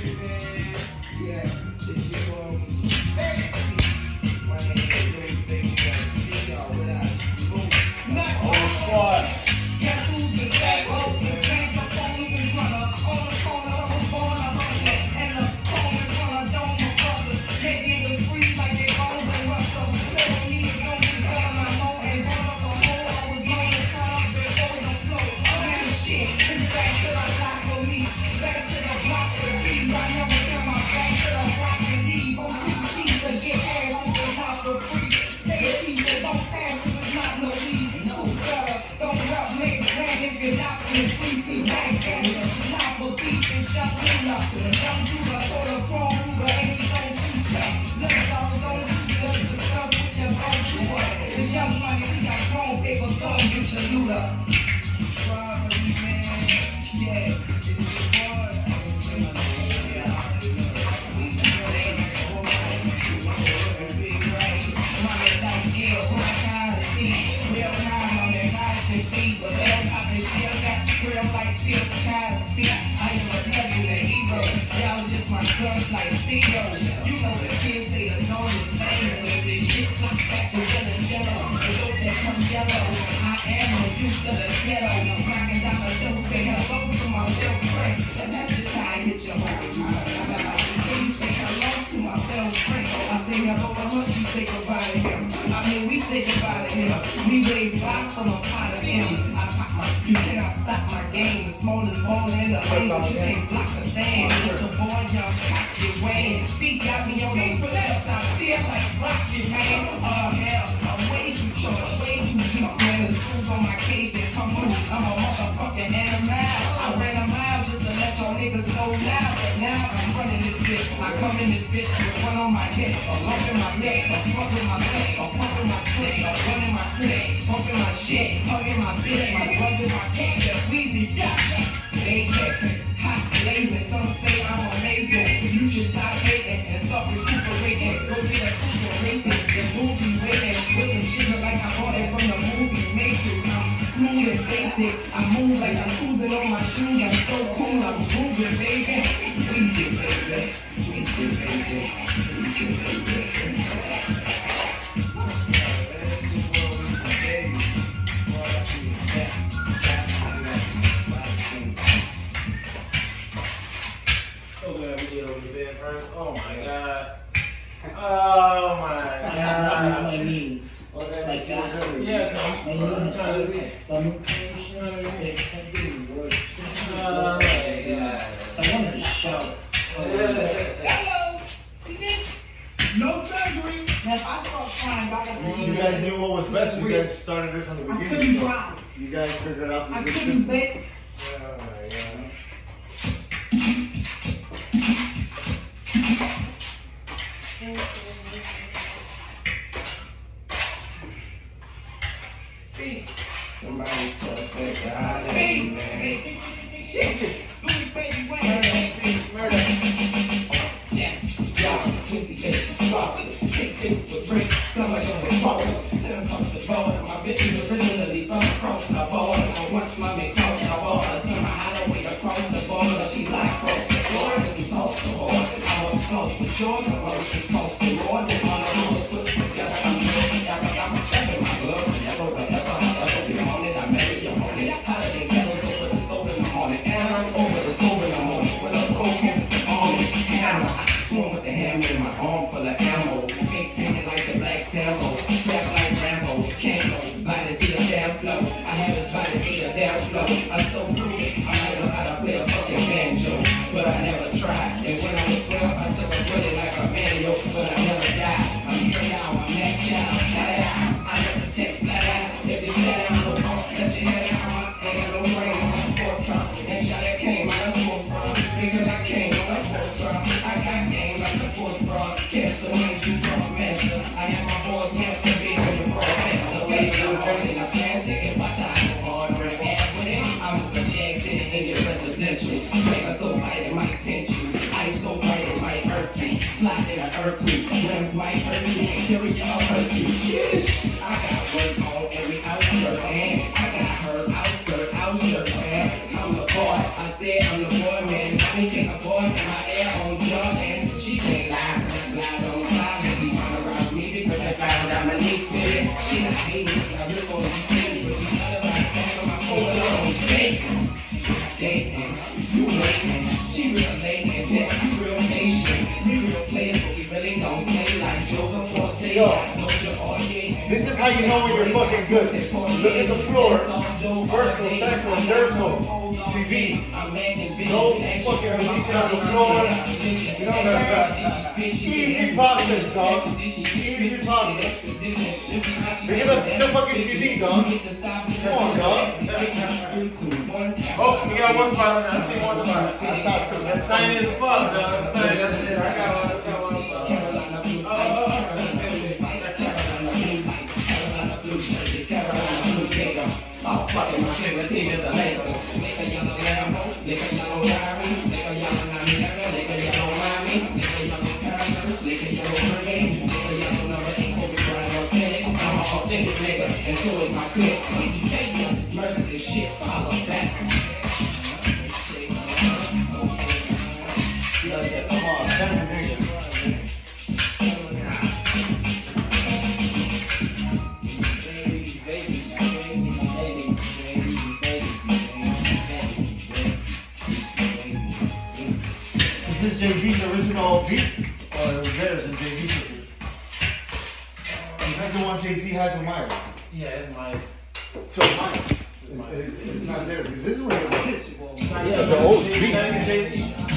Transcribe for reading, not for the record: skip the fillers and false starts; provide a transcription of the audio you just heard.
I'm the boy, man. I boy, and my air on jump, and she can't lie. Glide on fly, and she wanna rock me because I found out my niece did it. She not hating, I really wanna be pretty, but she thought about it back on my phone on dating. You waiting, she real late, and then you real patient. We real players, but we really don't play like Joseph Forte. This is how you know when you're fucking good. Look at the floor. Vertical, second, vertical. TV. No fucking releasing on the floor. You know what I'm saying? Easy process, dog. Easy process. Look at the fucking TV, dog. Come on, dog. Oh, we got one spot on there. I see one spot. That's hot too. That's tiny as fuck, dog. Tiny as shit. I got one. Oh, fucking my favorite team is the Lakers. Make a yellow Lambo, make a yellow Larry, make a yellow Namiera, make a yellow Miami, make a yellow Paris, make a yellow Hurricane, make a yellow number 8 Kobe Bryant authentic. I'm an authentic nigga, and so is my clip. Easy baby, I'm just murdering this shit. Follow back. Come on, seven niggas. Is this Jay-Z's original beat? Or theirs and Jay-Z's beat? Is that the one Jay-Z has with Myers? Yeah, it's mine. So mine. It's not there. Because this is where it was. Yeah, the old beat. Jay-Z.